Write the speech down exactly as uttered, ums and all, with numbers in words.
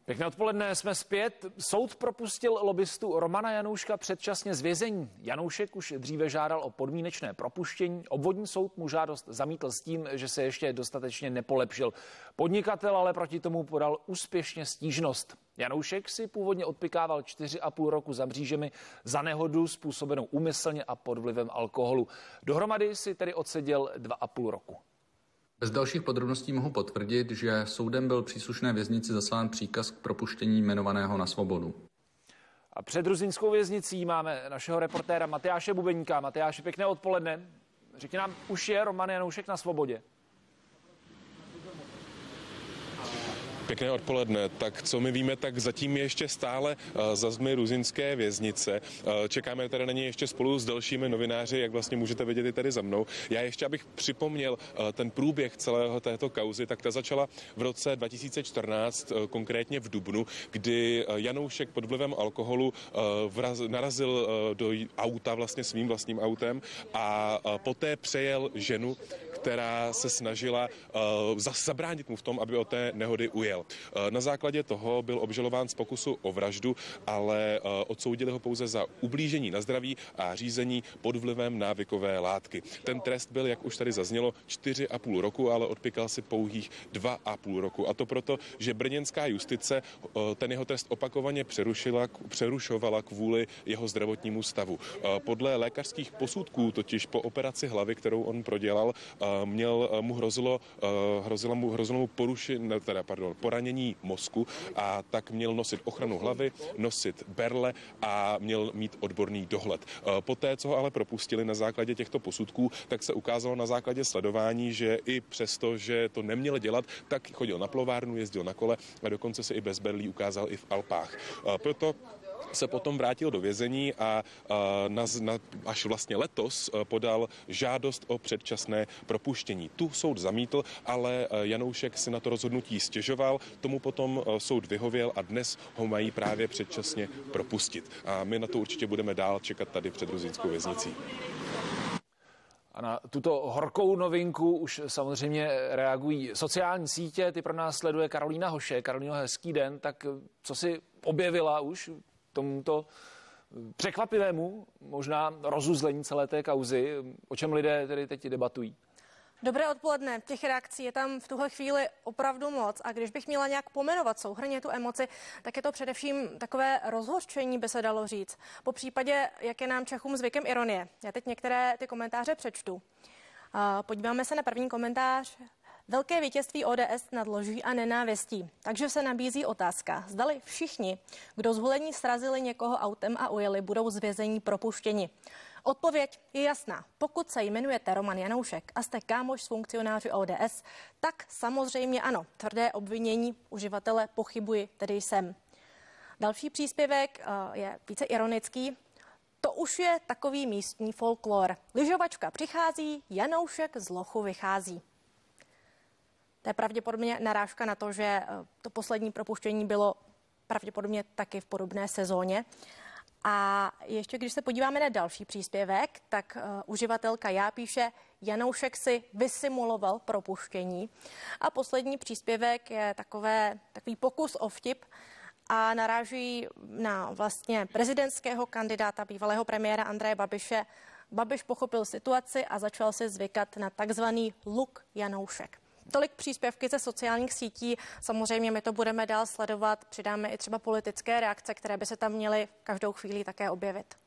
Pěkné odpoledne, jsme zpět. Soud propustil lobistu Romana Janouška předčasně z vězení. Janoušek už dříve žádal o podmínečné propuštění. Obvodní soud mu žádost zamítl s tím, že se ještě dostatečně nepolepšil. Podnikatel ale proti tomu podal úspěšně stížnost. Janoušek si původně odpykával čtyři a půl roku za mřížemi za nehodu způsobenou úmyslně a pod vlivem alkoholu. Dohromady si tedy odseděl dva a půl roku. Bez dalších podrobností mohu potvrdit, že soudem byl příslušné věznici zaslán příkaz k propuštění jmenovaného na svobodu. A před ruzyňskou věznicí máme našeho reportéra Matyáše Bubeníka. Matyáši, pěkné odpoledne. Řekni nám, už je Roman Janoušek na svobodě? Pěkné odpoledne. Tak co my víme, tak zatím je ještě stále za zdmi ruzyňské věznice. Čekáme tady na něj ještě spolu s dalšími novináři, jak vlastně můžete vidět i tady za mnou. Já ještě, abych připomněl ten průběh celého této kauzy, tak ta začala v roce dva tisíce čtrnáct, konkrétně v dubnu, kdy Janoušek pod vlivem alkoholu vraz, narazil do auta vlastně svým vlastním autem a poté přejel ženu, která se snažila zabránit mu v tom, aby od té nehody ujel. Na základě toho byl obžalován z pokusu o vraždu, ale odsoudili ho pouze za ublížení na zdraví a řízení pod vlivem návykové látky. Ten trest byl, jak už tady zaznělo, čtyři a půl roku, ale odpykal si pouhých dva a půl roku. A to proto, že brněnská justice ten jeho trest opakovaně přerušila, přerušovala kvůli jeho zdravotnímu stavu. Podle lékařských posudků, totiž po operaci hlavy, kterou on prodělal, měl mu hrozilo, hrozilo mu, hrozilo mu porušení, teda, pardon, poranění mozku a tak měl nosit ochranu hlavy, nosit berle a měl mít odborný dohled. Poté, co ho ale propustili na základě těchto posudků, tak se ukázalo na základě sledování, že i přesto, že to neměl dělat, tak chodil na plovárnu, jezdil na kole a dokonce se i bez berlí ukázal i v Alpách. Proto se potom vrátil do vězení a na, na, až vlastně letos podal žádost o předčasné propuštění. Tu soud zamítl, ale Janoušek si na to rozhodnutí stěžoval, tomu potom soud vyhověl a dnes ho mají právě předčasně propustit. A my na to určitě budeme dál čekat tady před ruzyňskou věznicí. A na tuto horkou novinku už samozřejmě reagují sociální sítě. Ty pro nás sleduje Karolína Hoše. Karolíno, hezký den. Tak co si objevila už tomuto překvapivému možná rozuzlení celé té kauzy, o čem lidé tedy teď debatují? Dobré odpoledne. Těch reakcí je tam v tuhle chvíli opravdu moc a když bych měla nějak pomenovat souhrnně tu emoci, tak je to především takové rozhořčení, by se dalo říct. Po případě, jak je nám Čechům zvykem, ironie. Já teď některé ty komentáře přečtu. Podíváme se na první komentář. Velké vítězství O D S nad lží a nenávistí. Takže se nabízí otázka, zdali všichni, kdo zvolení srazili někoho autem a ujeli, budou z vězení propuštěni. Odpověď je jasná. Pokud se jmenujete Roman Janoušek a jste kámoš s funkcionáři O D S, tak samozřejmě ano. Tvrdé obvinění uživatele pochybuji, tedy jsem. Další příspěvek je více ironický. To už je takový místní folklor. Lyžovačka přichází, Janoušek z lochu vychází. To je pravděpodobně narážka na to, že to poslední propuštění bylo pravděpodobně taky v podobné sezóně. A ještě když se podíváme na další příspěvek, tak uh, uživatelka Já píše, Janoušek si vysimuloval propuštění. A poslední příspěvek je takové, takový pokus o vtip a naráží na vlastně prezidentského kandidáta, bývalého premiéra Andreje Babiše. Babiš pochopil situaci a začal si zvykat na takzvaný look Janoušek. Tolik příspěvky ze sociálních sítí. Samozřejmě my to budeme dál sledovat. Přidáme i třeba politické reakce, které by se tam měly každou chvíli také objevit.